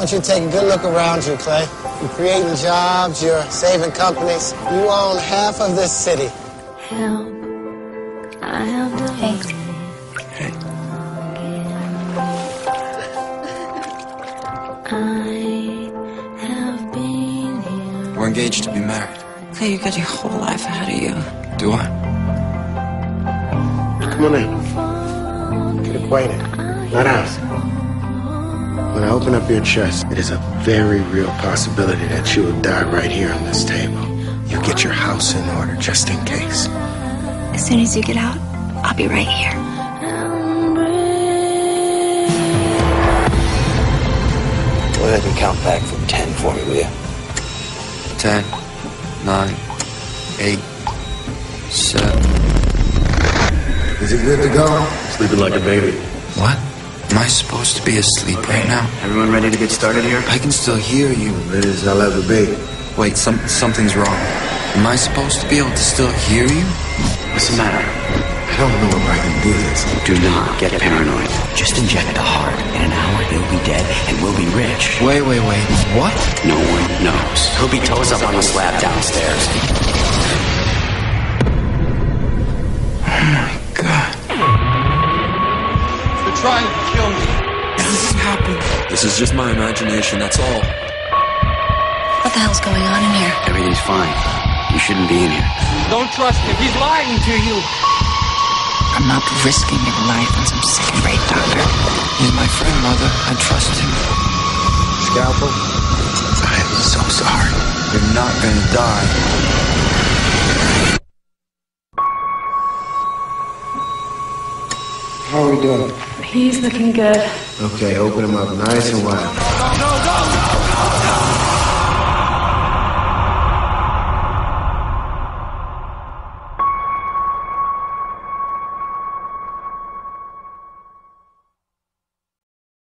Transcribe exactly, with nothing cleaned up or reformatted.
don't you take a good look around you, Clay. You're creating jobs, you're saving companies. You own half of this city. Help. I have the Thanks. Hey. I have been here. We're engaged to be married. Clay, you got your whole life ahead of you. Do I? Come on in. Get acquainted. Not us. When I open up your chest, it is a very real possibility that you will die right here on this table. You get your house in order just in case. As soon as you get out, I'll be right here. Go ahead and count back from ten for me, will you? Ten, nine, eight, seven. Is it good to go? Sleeping like a baby. What? Am I supposed to be asleep right now? Everyone ready to get started here? I can still hear you. Ready as I'll ever be. Wait, some something's wrong. Am I supposed to be able to still hear you? What's the matter? I don't know if I can do this. Do not get paranoid. Just inject the heart. In an hour, he'll be dead and we'll be rich. Wait, wait, wait. What? No one knows. He'll be toes up on the slab downstairs. Oh my God. They're trying to kill me. This is happening. This is just my imagination, that's all. What the hell's going on in here? Everything's fine. You shouldn't be in here. Don't trust him. He's lying to you. I'm not risking your life on some second-rate doctor. He's my friend, Mother. I trust him. Scalpel? I am so sorry. You're not gonna die. How are we doing? He's looking good. Okay, open him up nice and wide.